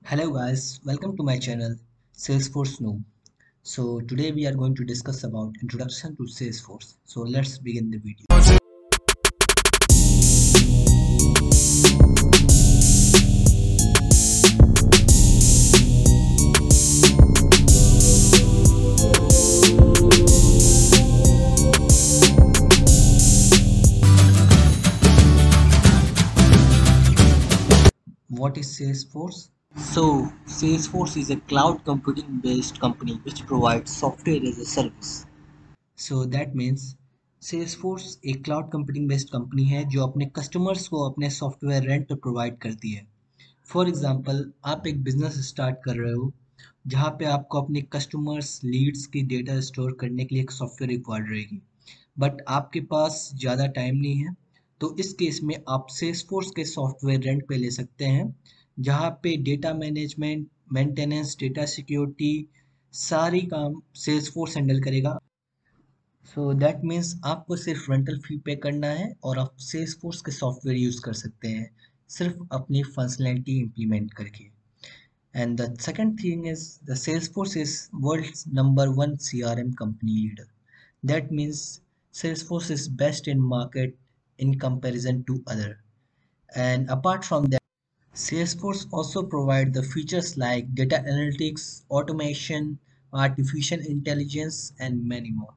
Hello guys, welcome to my channel Salesforce Noob. So today we are going to discuss about introduction to Salesforce. So let's begin the video. What is Salesforce? So Salesforce is a cloud computing based company which provides software as a service. So that means Salesforce एक cloud computing based company है जो अपने customers को अपने software rent पर provide करती है. For example आप एक बिजनेस स्टार्ट कर रहे हो जहाँ पे आपको अपने कस्टमर्स लीड्स की डेटा स्टोर करने के लिए एक सॉफ्टवेयर रिक्वायर्ड रहेगी बट आपके पास ज़्यादा टाइम नहीं है तो इस केस में आप सेल्सफोर्स के सॉफ्टवेयर रेंट पे ले सकते हैं जहाँ पे data management maintenance data security सारी काम सेल्सफोर्स हैंडल करेगा. सो दैट मीन्स आपको सिर्फ रेंटल फी पे करना है और आप सेल्सफोर्स के सॉफ्टवेयर यूज़ कर सकते हैं सिर्फ अपनी फंक्शनैलिटी इम्प्लीमेंट करके. And the second thing is the Salesforce is world's number one CRM company leader. That means Salesforce is best in market in comparison to other. And apart from that, Salesforce also provide the features like data analytics, automation, artificial intelligence, and many more.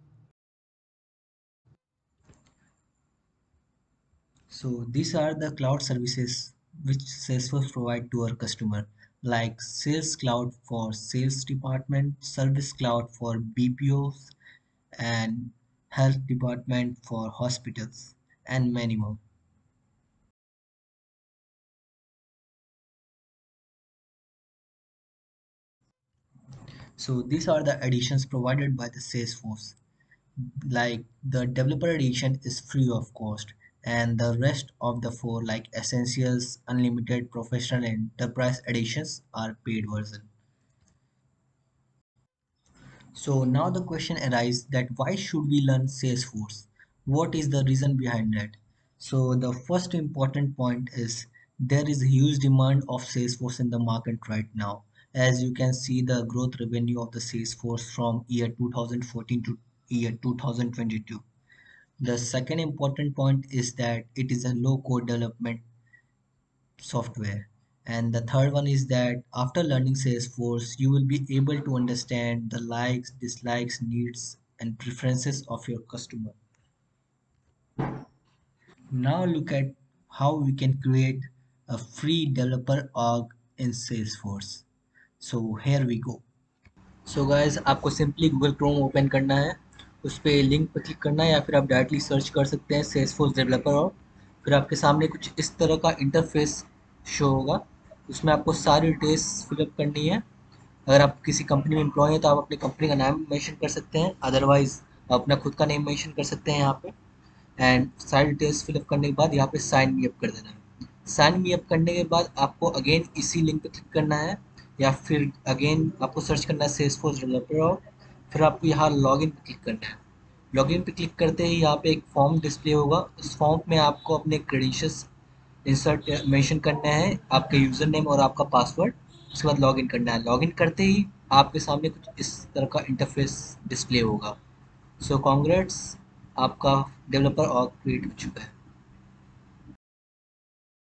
So these are the cloud services which Salesforce provide to our customer, like Sales Cloud for sales department, Service Cloud for BPOs, and Health department for hospitals, and many more. So these are the additions provided by the Salesforce. Like the developer edition is free of cost, and the rest of the four like Essentials, Unlimited, Professional, and Enterprise editions are paid version. So now the question arises that why should we learn Salesforce? What is the reason behind that? So the first important point is there is a huge demand of Salesforce in the market right now. As you can see the growth revenue of the Salesforce from year 2014 to year 2022. The second important point is that it is a low code development software. And the third one is that after learning Salesforce, you will be able to understand the likes, dislikes, needs, and preferences of your customer. Now look at how we can create a free developer org in Salesforce. So here we go. So guys आपको simply Google Chrome open करना है, उस पर link पर click करना है या फिर आप डायरेक्टली सर्च कर सकते हैं सेल्सफोर्स डेवलपर और फिर आपके सामने कुछ इस तरह का इंटरफेस शो होगा. उसमें आपको सारी डिटेल्स फिलअप करनी है. अगर आप किसी कंपनी में एम्प्लॉय हैं तो आप अपनी कंपनी का नाम मेंशन कर सकते हैं, अदरवाइज आप अपना खुद का नेम मेंशन कर सकते हैं यहाँ पे. एंड सारी डिटेल्स फिलअप करने के बाद यहाँ पे साइन मी अप कर देना है. साइन मी अप करने के बाद आपको अगेन इसी लिंक पे क्लिक करना है या फिर अगेन आपको सर्च करना है सेल्सफोर्स डेवलपर और फिर आपको यहाँ लॉगिन पे क्लिक करना है. लॉगिन पे क्लिक करते ही यहाँ पे एक फॉर्म डिस्प्ले होगा. उस फॉर्म में आपको अपने क्रेडेंशियल्स इंसर्ट मेंशन करना है, आपके यूज़र नेम और आपका पासवर्ड. उसके बाद लॉगिन करना है. लॉगिन करते ही आपके सामने कुछ इस तरह का इंटरफेस डिस्प्ले होगा. सो कॉन्ग्रेट्स, आपका डेवलपर और क्रिएट हो चुका है.